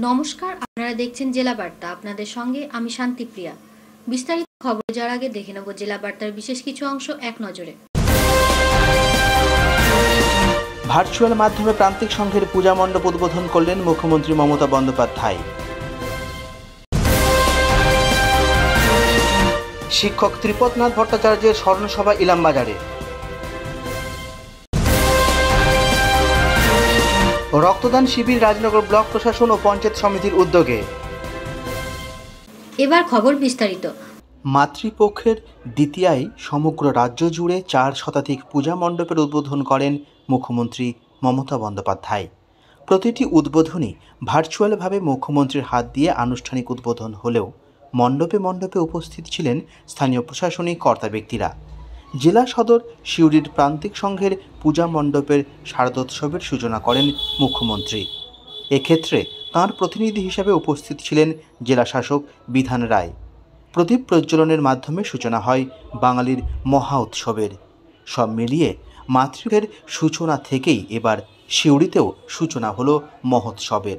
নমস্কার, আপনারা দেখছেন জেলা বার্তা। আপনাদের সঙ্গে আমি শান্তিপ্রিয়া। বিস্তারিত খবর যাওয়ার আগে দেখে নেব জেলা বার্তার বিশেষ কিছু অংশ এক নজরে। ভার্চুয়াল মাধ্যমে প্রান্তিক সংঘের পূজা মণ্ডপ উদ্বোধন করলেন মুখ্যমন্ত্রী মমতা বন্দ্যোপাধ্যায়। শিক্ষক ত্রিপদনাথ ভট্টাচার্যের স্মরণসভা ইলামবাজারে। রক্তদান শিবির রাজনগর ব্লক প্রশাসন ও পঞ্চায়েত সমিতির উদ্যোগে। এবার খবর বিস্তারিত। মাতৃপক্ষের দ্বিতীয়ায় সমগ্র রাজ্য জুড়ে 4 শতাধিক পূজা মণ্ডপের উদ্বোধন করেন মুখ্যমন্ত্রী মমতা বন্দ্যোপাধ্যায়। প্রতিটি উদ্বোধনই ভার্চুয়ালভাবে মুখ্যমন্ত্রীর হাত দিয়ে আনুষ্ঠানিক উদ্বোধন হলেও মণ্ডপে মণ্ডপে উপস্থিত ছিলেন স্থানীয় প্রশাসনিক কর্তা ব্যক্তিরা। জেলা সদর সিউড়ির প্রান্তিক সংঘের পূজা মণ্ডপের শারদোৎসবের সূচনা করেন মুখ্যমন্ত্রী। এক্ষেত্রে তাঁর প্রতিনিধি হিসাবে উপস্থিত ছিলেন জেলা শাসক বিধান রায়। প্রদীপ প্রজ্বলনের মাধ্যমে সূচনা হয় বাঙালির মহা উৎসবের। সব মিলিয়ে মাতৃকের সূচনা থেকেই এবার সিউড়িতেও সূচনা হলো মহোৎসবের।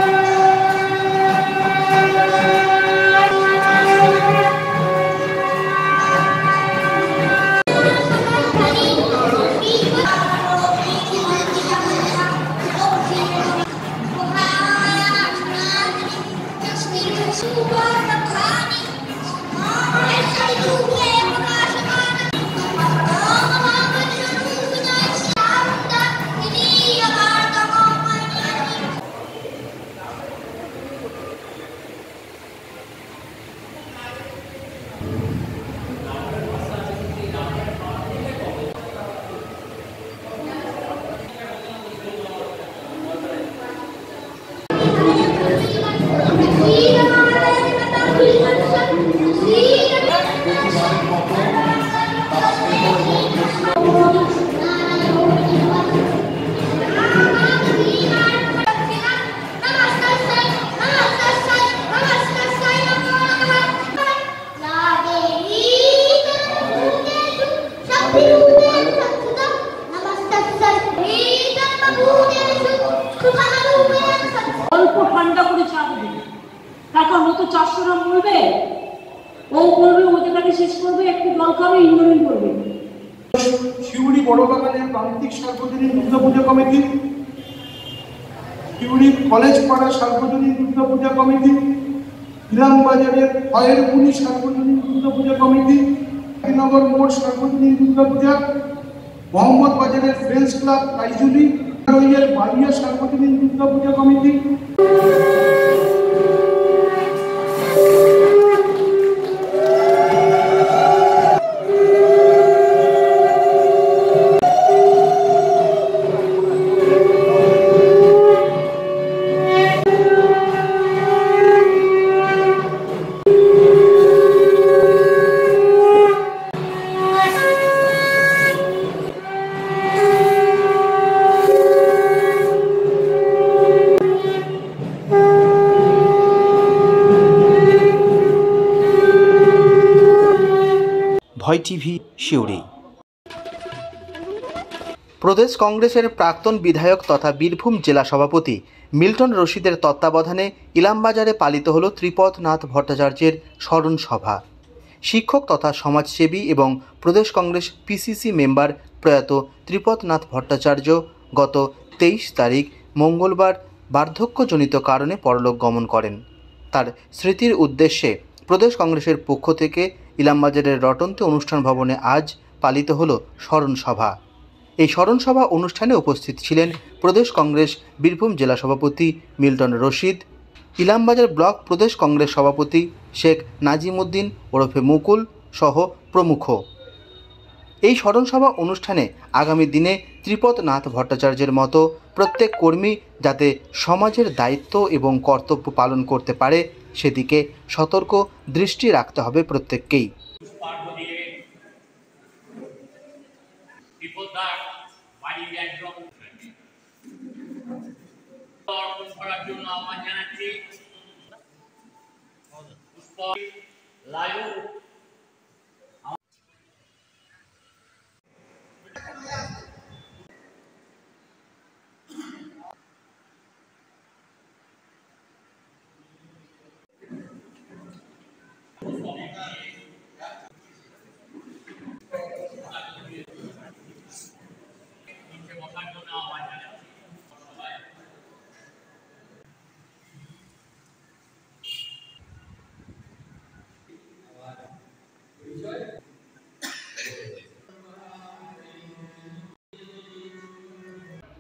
অল্প ঠান্ডা করে চা দেবে, তারপর মতো 400 গ্রাম বলবে, ও করবে, ওদের কাছে শেষ করবে, একটু জল খাবে, ইঞ্জুরি করবে। শিউড়ি বড় বাগানের প্রান্তিক সার্বজনীন দুর্গাপূজা কমিটি, শিউড়ি কলেজ পাড়া সার্বজনীন দুর্গাপূজা কমিটি, ইলামবাজারের খয়েরপুলি সার্বজনীন দুর্গাপূজা কমিটি, নগর মোড় সার্বজনীন দুর্গাপূজা, মোহাম্মদ বাজারের ফ্রেন্ডস ক্লাব কাইজুলি, বাড়িয়া সার্বজনীন দুর্গাপূজা কমিটি, ভয় টিভি সিউড়ি। প্রদেশ কংগ্রেসের প্রাক্তন বিধায়ক তথা বীরভূম জেলা সভাপতি মিল্টন রশিদের তত্ত্বাবধানে ইলামবাজারে পালিত হল ত্রিপদনাথ ভট্টাচার্যের স্মরণ সভা। শিক্ষক তথা সমাজসেবী এবং প্রদেশ কংগ্রেস পিসিসি মেম্বার প্রয়াত ত্রিপদনাথ ভট্টাচার্য গত 23 তারিখ মঙ্গলবার বার্ধক্যজনিত কারণে পরলোক গমন করেন। তার স্মৃতির উদ্দেশ্যে প্রদেশ কংগ্রেসের পক্ষ থেকে ইলামবাজারের রটন্তে অনুষ্ঠান ভবনে আজ পালিত হল স্মরণ সভা। এই স্মরণ সভা অনুষ্ঠানে উপস্থিত ছিলেন প্রদেশ কংগ্রেস বীরভূম জেলা সভাপতি মিল্টন রশিদ, ইলামবাজার ব্লক প্রদেশ কংগ্রেস সভাপতি শেখ নাজিমউদ্দিন ওরফে মুকুল সহ প্রমুখ। এই স্মরণ সভা অনুষ্ঠানে আগামী দিনে ত্রিপদনাথ ভট্টাচার্যের মতো প্রত্যেক কর্মী যাতে সমাজের দায়িত্ব এবং কর্তব্য পালন করতে পারে সেদিকে সতর্ক দৃষ্টি রাখতে হবে প্রত্যেককেই।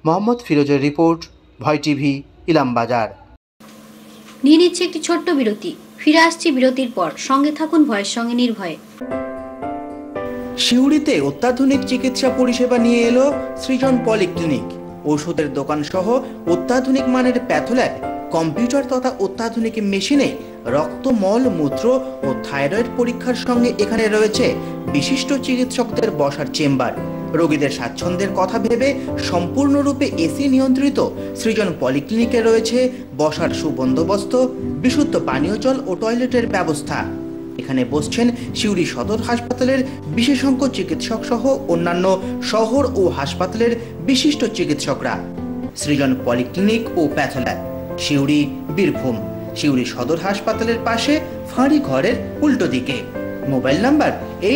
মোহাম্মদ ফিরোজের রিপোর্ট, ভয় টিভি, ইলামবাজার। নিয়ে নিচ্ছে একটি ছোট্ট বিরতি। ফিরে আসছি বিরতির পর, সঙ্গে থাকুন ভয়ের সঙ্গে নির্ভয়ে। সিউড়িতে অত্যাধুনিক চিকিৎসা পরিষেবা নিয়ে এলো সৃজন পলিক্লিনিক। ওষুধের দোকান সহ অত্যাধুনিক মানের প্যাথোল্যাব, কম্পিউটার তথা অত্যাধুনিক মেশিনে রক্ত, মল, মূত্র ও থাইরয়েড পরীক্ষার সঙ্গে এখানে রয়েছে বিশিষ্ট চিকিৎসকদের বসার চেম্বার। রোগীদের স্বাচ্ছন্দ্যের কথা ভেবে সম্পূর্ণরূপে এসি নিয়ন্ত্রিত সৃজন পলিক্লিনিকে রয়েছে বসার সুবন্দোবস্ত, বিশুদ্ধ পানীয় জল ও টয়লেটের ব্যবস্থা। এখানে বসছেন সিউড়ি সদর হাসপাতালের বিশেষজ্ঞ চিকিৎসক সহ অন্যান্য শহর ও হাসপাতালের বিশিষ্ট চিকিৎসকরা। সৃজন পলিক্লিনিক ও প্যাথোল্যাব, সিউড়ি, বীরভূম। সিউড়ি সদর হাসপাতালের পাশে ফাঁড়ি ঘরের উল্টো দিকে। Mobile number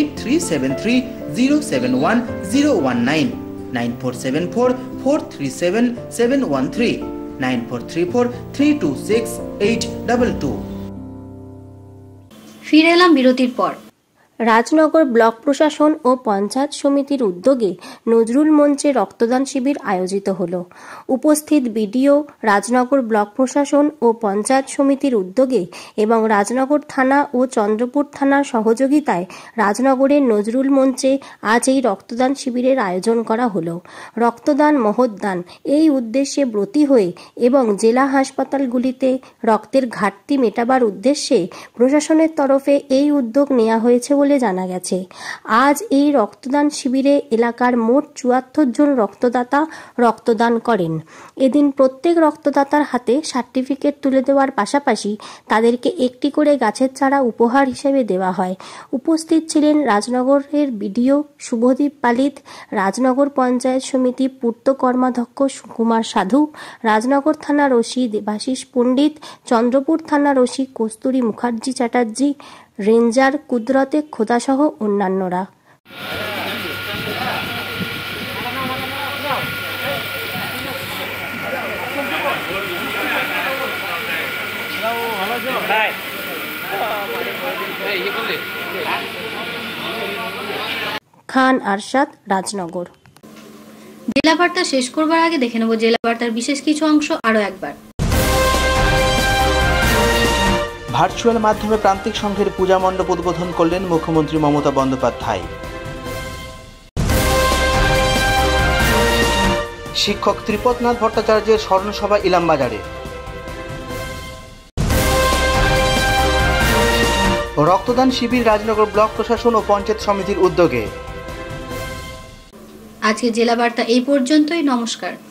8373071019, 9474437713, 9434326822। ফিরে এলাম বিরতির পর। রাজনগর ব্লক প্রশাসন ও পঞ্চায়েত সমিতির উদ্যোগে নজরুল মঞ্চে রক্তদান শিবির আয়োজিত হলো। উপস্থিত বিডিও, রাজনগর ব্লক প্রশাসন ও পঞ্চায়েত সমিতির উদ্যোগে এবং রাজনগর থানা ও চন্দ্রপুর থানার সহযোগিতায় রাজনগরের নজরুল মঞ্চে আজ এই রক্তদান শিবিরের আয়োজন করা হলো। রক্তদান মহৎদান এই উদ্দেশ্যে ব্রতী হয়ে এবং জেলা হাসপাতালগুলিতে রক্তের ঘাটতি মেটাবার উদ্দেশ্যে প্রশাসনের তরফে এই উদ্যোগ নেওয়া হয়েছে বলে জানা গেছে। আজ এই রক্তদান শিবিরে এলাকার মোট ৭৪ জন রক্তদাতা রক্তদান করেন। এদিন প্রত্যেক রক্তদাতার হাতে সার্টিফিকেট তুলে দেওয়ার পাশাপাশি তাদেরকে একটি করে গাছের চারা উপহার হিসেবে দেওয়া হয়। উপস্থিত ছিলেন রাজনগরের বিডিও শুভদীপ পালিত, রাজনগর পঞ্চায়েত সমিতি পূর্ত কর্মাধ্যক্ষ সুকুমার সাধু, রাজনগর থানার ওসি দেবাশিস পণ্ডিত, চন্দ্রপুর থানার ওসি কস্তুরী মুখার্জি চ্যাটার্জি, রেঞ্জার কুদরতে খোদাসহ অন্যান্যরা। খান আরশাদ, রাজনগর। জেলা বার্তা শেষ করবার আগে দেখে নেব জেলা বার্তার বিশেষ কিছু অংশ আরো একবার। ভার্চুয়াল মাধ্যমে প্রান্তিক সংঘের পূজা মণ্ডপ উদ্বোধন করলেন মুখ্যমন্ত্রী মমতা বন্দ্যোপাধ্যায়। শিক্ষক ত্রিপদনাথ ভট্টাচার্যের স্মরণসভা ইলামবাজারে। রক্তদান শিবির রাজনগর ব্লক প্রশাসন ও পঞ্চায়েত সমিতির উদ্যোগে। আজকে জেলা বার্তা এই পর্যন্তই। নমস্কার।